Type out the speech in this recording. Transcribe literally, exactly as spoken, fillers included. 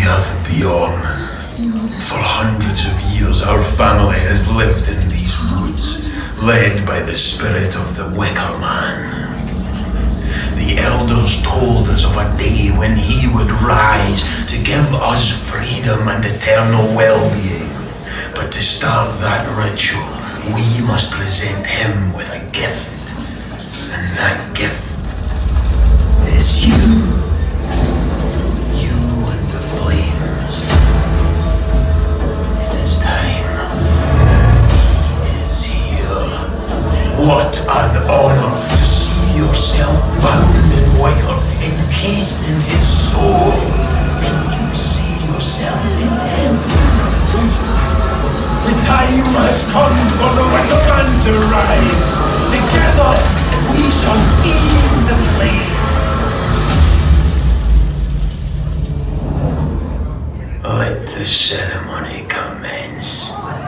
Dear Bjorn, for hundreds of years our family has lived in these woods, led by the spirit of the Wicker Man. The elders told us of a day when he would rise to give us freedom and eternal well-being. But to start that ritual, we must present him with a gift. And that gift is you. You and the flames. It is time. He is here. What an honor to see yourself bound in wicker, encased in his soul. And you see yourself in him. The time has come for the Wicker Man to rise. Together, we shall feed the flame. Let the ceremony commence.